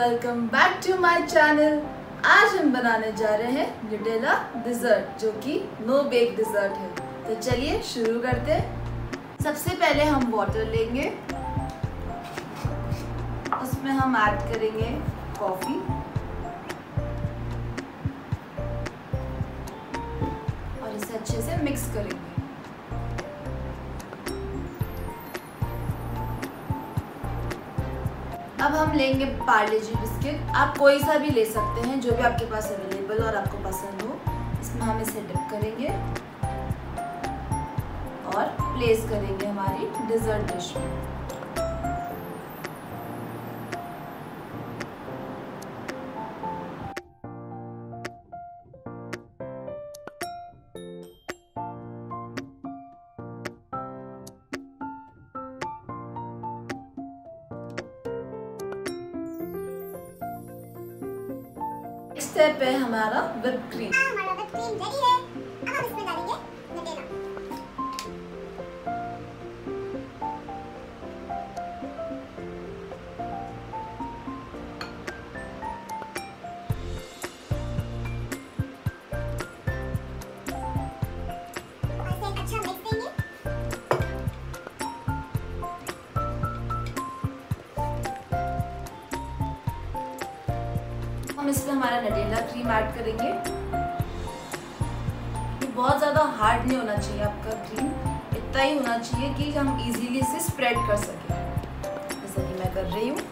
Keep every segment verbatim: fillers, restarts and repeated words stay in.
Welcome back to my channel. आज हम बनाने जा रहे हैं न्यूटेला डिज़र्ट, जो कि नो बेक डिज़र्ट है। तो चलिए शुरू करते हैं। सबसे पहले हम वाटर लेंगे, उसमें हम ऐड करेंगे कॉफ़ी और इसे अच्छे से मिक्स करेंगे। अब हम लेंगे पार्ले जी बिस्किट। आप कोई सा भी ले सकते हैं, जो भी आपके पास अवेलेबल और आपको पसंद हो। इसमें हम इसे डिप करेंगे और प्लेस करेंगे हमारी डिज़र्ट डिश में। स्टेप है हमारा व्हिप क्रीम। हमारा व्हिप क्रीम रेडी है। अब हम इसमें डालेंगे न्यूटेला। ऐसे एक अच्छा मिक्स देंगे। हम इसमें हमारा न्यूटेला क्रीम ऐड करेंगे। तो बहुत ज़्यादा हार्ड नहीं होना चाहिए आपका क्रीम, इतना ही होना चाहिए कि हम इजीली इसे स्प्रेड कर सकें, जैसा कि मैं कर रही हूँ।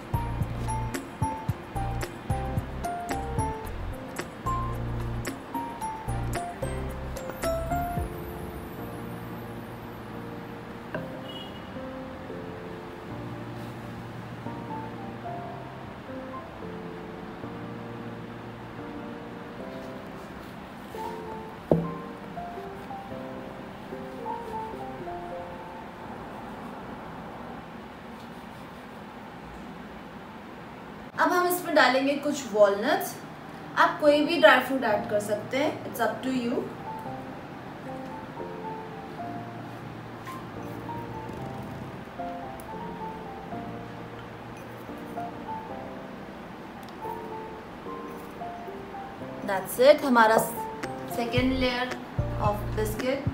अब हम इसमें डालेंगे कुछ वॉलनट्स। आप कोई भी ड्राई फ्रूट ऐड कर सकते हैं, it's up to you. That's it, हमारा सेकेंड लेयर ऑफ बिस्किट।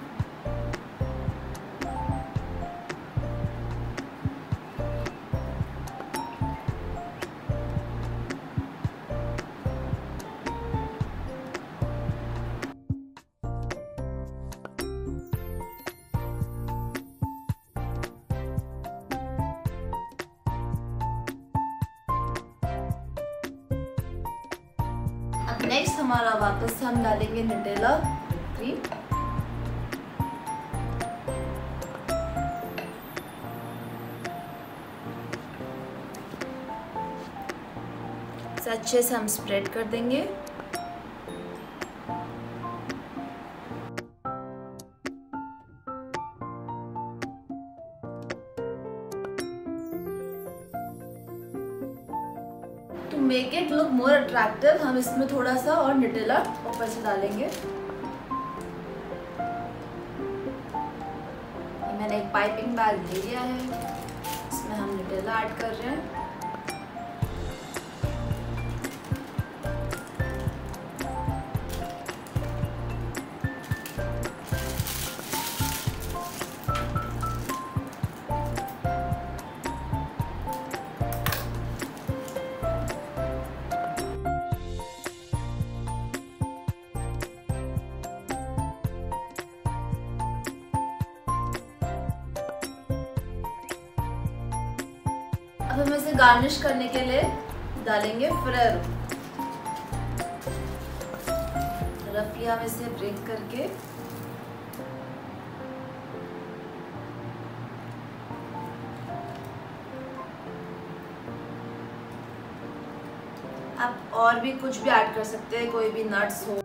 अब नेक्स्ट हमारा वापस से हम डालेंगे न्यूटेला क्रीम। इसे अच्छे से हम स्प्रेड कर देंगे। To make it look more attractive, हम इसमें थोड़ा सा और न्यूटेला ऊपर से डालेंगे। मैंने एक पाइपिंग बैग ले लिया है, इसमें हम न्यूटेला ऐड कर रहे हैं। अब हम इसे गार्निश करने के लिए डालेंगे फेरेरो। रफली हम इसे ब्रेक करके आप और भी कुछ भी ऐड कर सकते हैं, कोई भी नट्स हो।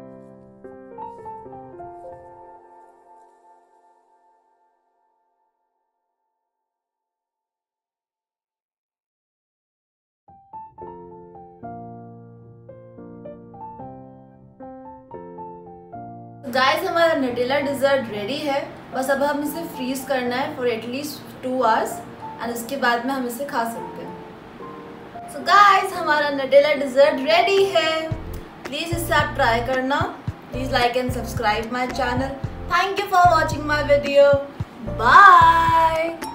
गाइस हमारा न्यूटेला डिज़र्ट रेडी है। बस अब हम इसे फ्रीज करना है for at least two hours and उसके बाद में हम इसे खा सकते हैं। सो गाइस हमारा नटेला डिजर्ट रेडी है। प्लीज इसे आप ट्राई करना। Please like and subscribe my channel. Thank you for watching my video. Bye.